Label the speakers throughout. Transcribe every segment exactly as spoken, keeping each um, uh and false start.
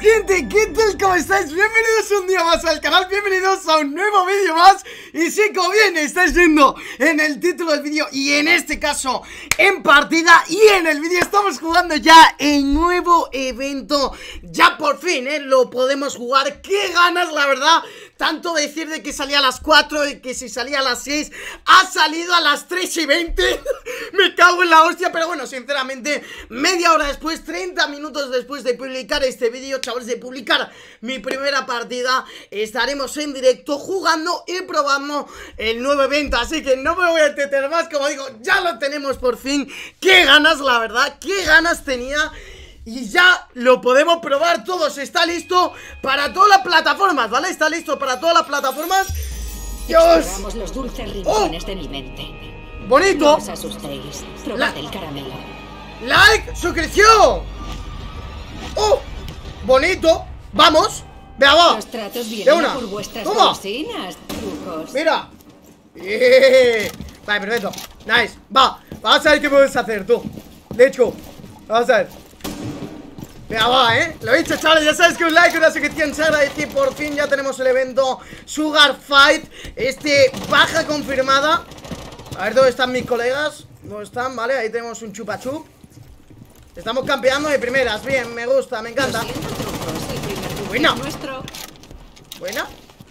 Speaker 1: gente, ¿qué tal? ¿Cómo estáis? Bienvenidos un día más al canal, bienvenidos a un nuevo vídeo más. Y sí, como bien estáis viendo en el título del vídeo y en este caso en partida y en el vídeo, estamos jugando ya el nuevo evento. Ya por fin, ¿eh? Lo podemos jugar. ¡Qué ganas, la verdad! Tanto decir de que salía a las cuatro y que si salía a las seis ha salido a las tres y veinte. Me cago en la hostia, pero bueno, sinceramente, media hora después, treinta minutos después de publicar este vídeo, chavales, de publicar mi primera partida, estaremos en directo jugando y probando el nuevo evento. Así que no me voy a entretener más, como digo, ya lo tenemos por fin. Qué ganas, la verdad, qué ganas tenía. Y ya lo podemos probar todos. Está listo para todas las plataformas, ¿vale? Está listo para todas las plataformas. ¡Dios!
Speaker 2: Exploramos los dulces rincones oh. de mi mente.
Speaker 1: ¡Bonito!
Speaker 2: No os asustéis. Probad el caramelo.
Speaker 1: ¡Like! ¡Suscripción! ¡Oh! ¡Bonito! ¡Vamos! ¡Vea, va!
Speaker 2: Los tratos vienen por vuestras golosinas, trucos.
Speaker 1: ¡Mira! ¡Eh! Vale, perfecto. Nice. Va. Vamos a ver qué puedes hacer, tú. De hecho, vamos a ver. Venga, va, ¿eh? Lo he dicho, chavales, ya sabes que un like, una suscripción se agradece. Por fin ya tenemos el evento Sugar Fight. Este, baja confirmada. A ver dónde están mis colegas. ¿Dónde están? Vale, ahí tenemos un chupa chup. Estamos campeando de primeras. Bien, me gusta, me encanta. Buena. Buena.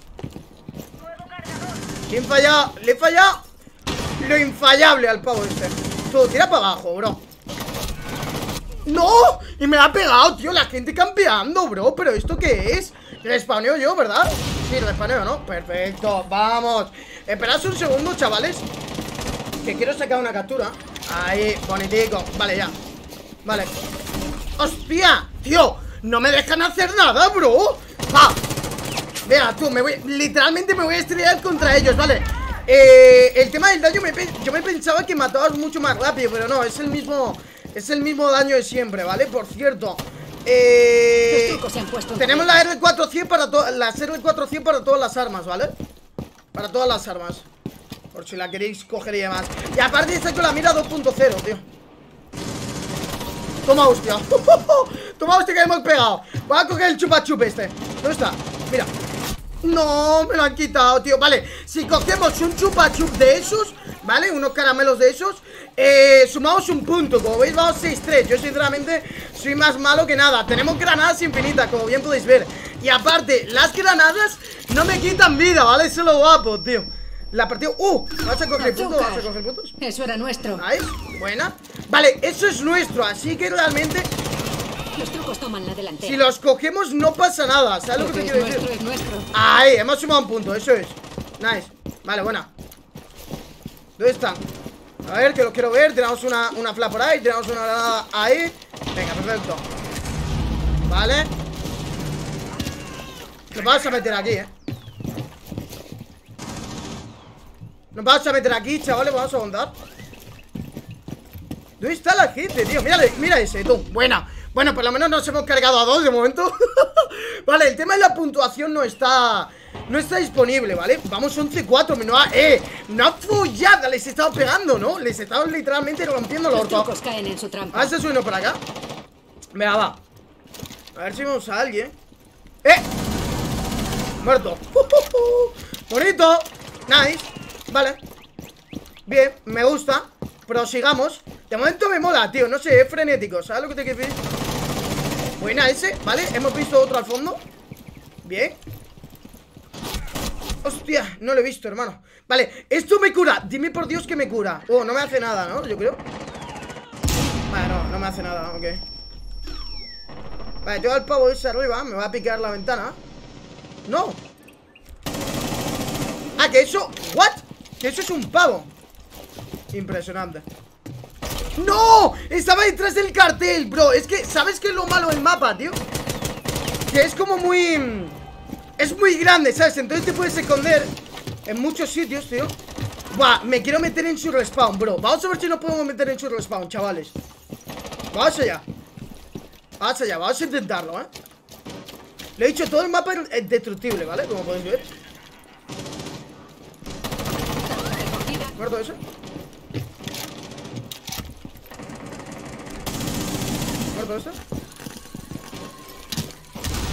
Speaker 1: Le he fallado, le he fallado lo infallable al pavo este. Tú, tira para abajo, bro. ¡No! Y me la ha pegado, tío, la gente campeando, bro. ¿Pero esto qué es? Respawneo yo, ¿verdad? Sí, respawneo, ¿no? Perfecto, vamos. Esperad un segundo, chavales, que quiero sacar una captura. Ahí, bonitico, vale, ya. Vale. ¡Hostia! Tío, no me dejan hacer nada, bro. ¡Va! Vea, tú, me voy, literalmente me voy a estrellar contra ellos, ¿vale? Eh, el tema del daño, me, yo me pensaba que matabas mucho más rápido, pero no, es el mismo... Es el mismo daño de siempre, ¿vale? Por cierto, eh, tenemos la R cuatrocientos para todas las R cuatrocientos para todas las armas, ¿vale? Para todas las armas, por si la queréis coger y demás. Y aparte está con la mira dos punto cero, tío. Toma hostia. Toma hostia que hemos pegado. Voy a coger el chupa chup este. ¿Dónde está? Mira. No, me lo han quitado, tío. Vale, si cogemos un chupa chup de esos, ¿vale? Unos caramelos de esos, eh, sumamos un punto. Como veis, vamos seis tres. Yo sinceramente soy más malo que nada. Tenemos granadas infinitas, como bien podéis ver. Y aparte, las granadas no me quitan vida, ¿vale? Eso es lo guapo, tío. La partida... ¡Uh! ¿Vas a coger puntos? ¿Vas a coger puntos?
Speaker 2: Eso era nuestro.
Speaker 1: Nice, buena. Vale, eso es nuestro, así que realmente...
Speaker 2: Los trucos toman la delantera.
Speaker 1: Si los cogemos no pasa nada. ¿Sabes lo que te quiero decir?
Speaker 2: Es nuestro.
Speaker 1: Ahí, hemos sumado un punto, eso es. Nice, vale, buena. ¿Dónde están? A ver, que los quiero ver. Tenemos una, una fla por ahí, tenemos una granada ahí. Venga, perfecto. Vale. Nos vamos a meter aquí, eh Nos vamos a meter aquí, chavales, vamos a aguantar. ¿Dónde está la gente, tío? Mira, mira ese, tú, buena. Bueno, por lo menos nos hemos cargado a dos de momento. Vale, el tema de la puntuación no está... No está disponible, ¿vale? Vamos once cuatro, no ha... ¡Eh! ¡Una follada! Les he estado pegando, ¿no? Les he estado literalmente rompiendo los
Speaker 2: trucos caen en su trampa.
Speaker 1: Ah, se sube uno por acá. Venga, va. A ver si vemos a alguien. ¡Eh! Muerto. Bonito. Nice. Vale. Bien, me gusta. Prosigamos. De momento me mola, tío, no sé, es frenético. ¿Sabes lo que te quiero decir? Buena ese, ¿vale? Hemos visto otro al fondo. Bien. Hostia, no lo he visto, hermano. Vale, esto me cura, dime por Dios que me cura. Oh, no me hace nada, ¿no? Yo creo. Vale, no, no me hace nada, ok. Vale, tengo al pavo ese arriba. Me va a picar la ventana. No. Ah, que eso, ¿what? Que eso es un pavo. Impresionante. ¡No! Estaba detrás del cartel, bro. Es que, ¿sabes qué es lo malo del mapa, tío? Que es como muy... Es muy grande, ¿sabes? Entonces te puedes esconder en muchos sitios, tío. Buah, me quiero meter en su respawn, bro. Vamos a ver si nos podemos meter en su respawn, chavales. Vamos allá. Vamos allá, vamos a intentarlo, ¿eh? Le he dicho, todo el mapa es destructible, ¿vale? Como podéis ver. ¿Muerto ese? ¿Muerto este?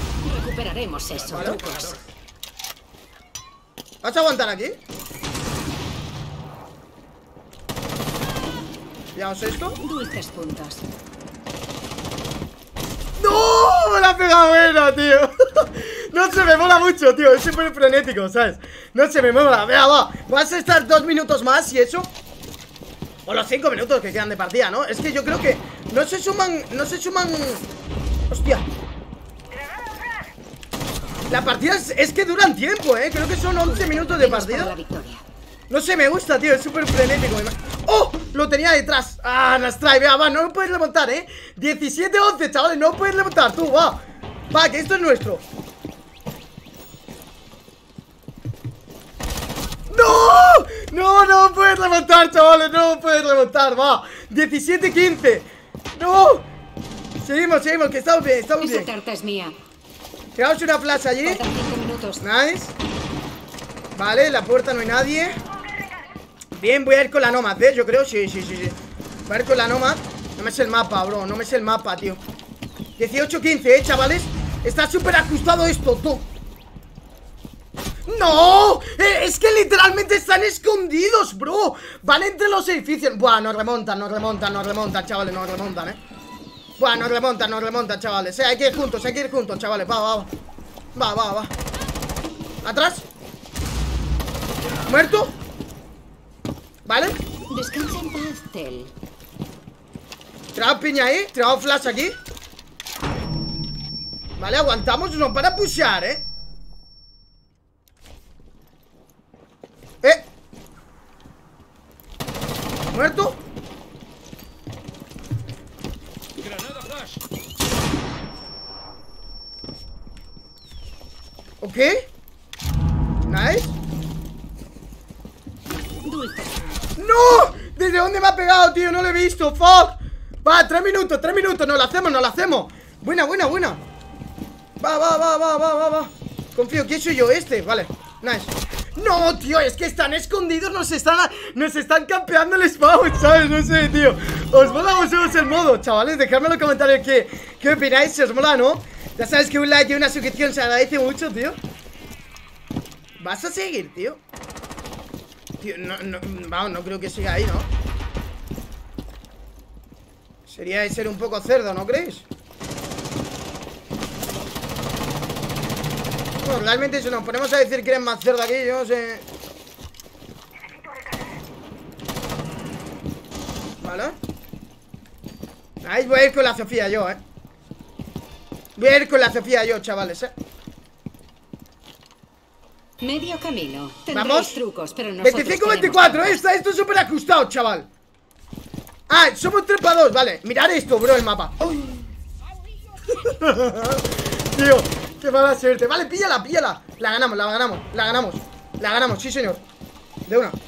Speaker 2: Superaremos eso,
Speaker 1: ¿Vale?
Speaker 2: trucos.
Speaker 1: ¿Vas a aguantar aquí? Veamos esto.
Speaker 2: Dulces puntos.
Speaker 1: ¡No! Me la ha pegado buena, tío. No se me mola mucho, tío. Es súper frenético, ¿sabes? No se me mola. Vea, va. Vas a estar dos minutos más y eso. O los cinco minutos que quedan de partida, ¿no? Es que yo creo que no se suman. No se suman. Hostia. La partida es, es que duran tiempo, ¿eh? Creo que son once minutos de partida. No sé, me gusta, tío. Es súper frenético. ¡Oh! Lo tenía detrás. Ah, nos trae. Vea, va. No lo puedes remontar, ¿eh? diecisiete once, chavales. No lo puedes remontar, tú. Va. Va, que esto es nuestro. ¡No! No, no puedes remontar, chavales. No puedes remontar. Va. diecisiete quince. ¡No! Seguimos, seguimos. Que estamos bien, estamos bien.
Speaker 2: Esa tarta es mía.
Speaker 1: Tiramos una flash allí. Nice. Vale, en la puerta no hay nadie. Bien, voy a ir con la Nomad, ¿ves? Yo creo, sí, sí, sí, sí. Voy a ir con la Nomad. No me sé el mapa, bro, no me sé el mapa, tío. dieciocho quince, eh, chavales. Está súper ajustado esto, tú. ¡No! Eh, es que literalmente están escondidos, bro. Van entre los edificios. Buah, nos remontan, nos remontan, nos remontan, chavales, nos remontan, eh. Buah, nos remontan, nos remontan, chavales. Eh, hay que ir juntos, hay que ir juntos, chavales. Va, va, va. Va, va, va. Atrás. Muerto. ¿Vale?
Speaker 2: Descansa en paz, Tel.
Speaker 1: Tirado piña ahí, tirado flash aquí. Vale, aguantamos, no para pushear, eh. Eh. Muerto.
Speaker 3: Granada flash.
Speaker 1: Ok. Nice. ¡No! ¿Desde dónde me ha pegado, tío? No lo he visto, fuck. Va, tres minutos, tres minutos, nos lo hacemos, nos lo hacemos. Buena, buena, buena. Va, va, va, va, va, va, va. Confío, ¿quién soy yo? Este, vale, nice. No, tío, es que están escondidos. Nos están, nos están campeando el spawn, ¿sabes? No sé, tío. ¿Os mola a vosotros el modo, chavales? Dejadme en los comentarios qué, qué opináis, si os mola, ¿no? Ya sabes que un like y una suscripción se agradece mucho, tío. ¿Vas a seguir, tío? Tío, no, no, vamos, no creo que siga ahí, ¿no? Sería de ser un poco cerdo, ¿no creéis? Bueno, realmente si nos ponemos a decir que eres más cerdo aquí, yo no sé. Vale. Ahí voy a ir con la Sofía yo, eh. Voy a ir con la Sofía yo, chavales, eh.
Speaker 2: Medio camino. Tendréis
Speaker 1: Vamos.
Speaker 2: trucos, pero no.
Speaker 1: veinticinco veinticuatro, esta, esto es súper ajustado, chaval. Ah, somos tres para dos, vale. Mirad esto, bro, el mapa. Tío, qué mala suerte. Vale, píllala, píllala. La ganamos, la ganamos, la ganamos. La ganamos, sí, señor. De una.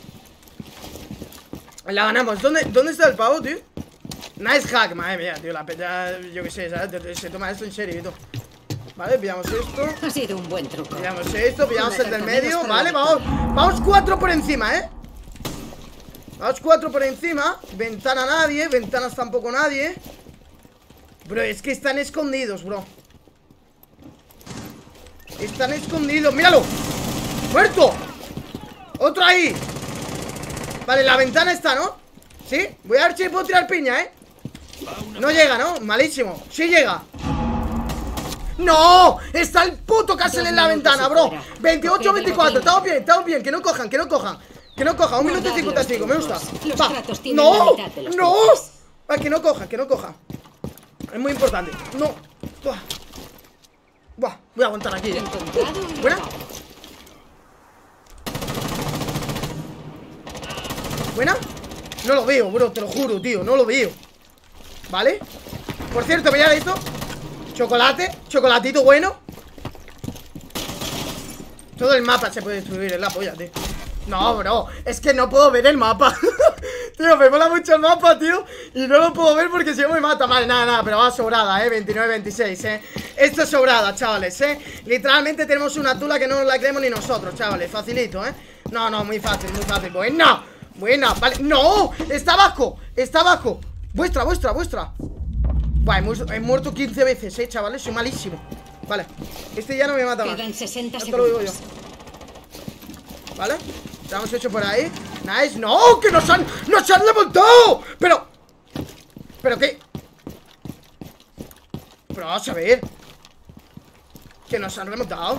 Speaker 1: La ganamos. ¿Dónde, dónde está el pavo, tío? Nice hack, madre mía, tío. La peña, yo qué sé, ¿sabes? Se toma esto en serio y todo. Vale, pillamos esto.
Speaker 2: Ha sido un buen truco.
Speaker 1: Pillamos esto, pillamos el del medio. Vale, vamos. Vamos cuatro por encima, eh. Vamos cuatro por encima. Ventana nadie, ventanas tampoco nadie. Bro, es que están escondidos, bro. Están escondidos, míralo. ¡Muerto! Otro ahí. Vale, la ventana está, ¿no? ¿Sí? Voy a ver si puedo tirar piña, ¿eh? No llega, ¿no? Malísimo. Sí llega. ¡No! Está el puto Castle en la ventana, bro. veintiocho veinticuatro, estamos bien, estamos bien. Que no cojan, que no cojan. Que no cojan, un minuto y cincuenta y cinco, me gusta. Va. ¡No! ¡No! Va, que no coja, que no coja. Es muy importante. No. Buah. Buah, voy a aguantar aquí, eh. ¿Buena? ¿Buena? No lo veo, bro, te lo juro, tío, no lo veo. ¿Vale? Por cierto, mirad esto. Chocolate, chocolatito bueno. Todo el mapa se puede destruir, es la polla, tío. No, bro, es que no puedo ver el mapa. Tío, me mola mucho el mapa, tío. Y no lo puedo ver porque si no me mata. Vale, nada, nada, pero va sobrada, eh, veintinueve veintiséis, eh. Esto es sobrada, chavales, eh. Literalmente tenemos una tula que no nos la creemos ni nosotros, chavales, facilito, eh. No, no, muy fácil, muy fácil. Buena, buena, vale, no. Está abajo, está abajo. Vuestra, vuestra, vuestra. Buah, he, mu he muerto quince veces, eh, chavales, soy malísimo. Vale, este ya no me mata más.
Speaker 2: Quedan sesenta
Speaker 1: Esto lo digo yo.
Speaker 2: segundos.
Speaker 1: Vale, lo hemos hecho por ahí. Nice, no, que nos han, nos han remontado. Pero, pero qué. Pero vamos a ver. Que nos han remontado.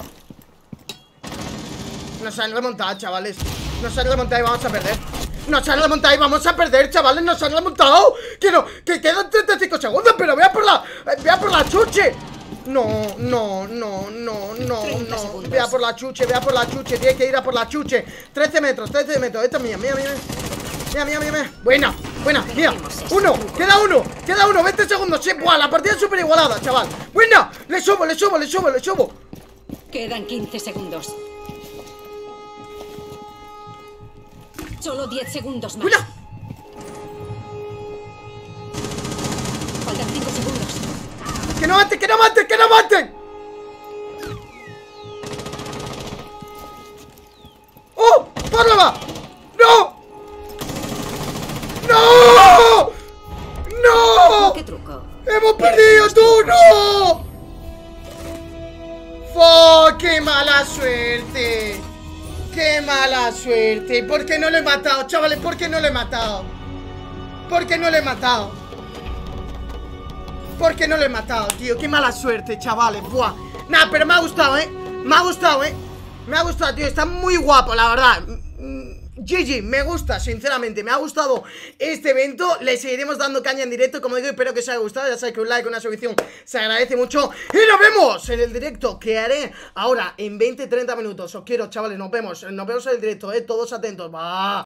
Speaker 1: Nos han remontado, chavales. Nos han remontado y vamos a perder. Nos han remontado y vamos a perder, chavales. Nos han remontado. Que no, que quedan treinta y cinco segundos. Pero vea por la, vea por la chuche. No, no, no, no, no, no. Vea por la chuche, vea por la chuche. Tiene que ir a por la chuche. trece metros, trece metros. Esta es mía, mía, mía. Mía, mía, mía, mía. Buena, buena, mira. Uno, queda uno, queda uno. veinte segundos. Sí, buah, la partida es súper igualada, chaval. Buena, le subo, le subo, le subo, le subo.
Speaker 2: Quedan quince segundos. Solo diez segundos más.
Speaker 1: Buena.
Speaker 2: Faltan cinco segundos.
Speaker 1: Que no maten, que no maten, que no maten. ¡Oh! ¡Párlava! ¡No! ¡No! ¡No!
Speaker 2: ¿Qué truco?
Speaker 1: ¡Hemos perdido tú! ¡No! ¡Fuck! ¡Qué mala suerte! ¡Qué mala suerte! ¿Por qué no lo he matado, chavales? ¿Por qué no lo he matado? ¿Por qué no lo he matado? ¿Por qué no lo he matado, tío? ¡Qué mala suerte, chavales! ¡Buah! Nah, pero me ha gustado, ¿eh? Me ha gustado, ¿eh? Me ha gustado, tío. Está muy guapo, la verdad. G G, me gusta, sinceramente. Me ha gustado este evento. Le seguiremos dando caña en directo. Como digo, espero que os haya gustado. Ya sabéis que un like, una suscripción se agradece mucho. Y nos vemos en el directo que haré ahora en veinte treinta minutos. Os quiero, chavales. Nos vemos. Nos vemos en el directo, ¿eh? Todos atentos. Va.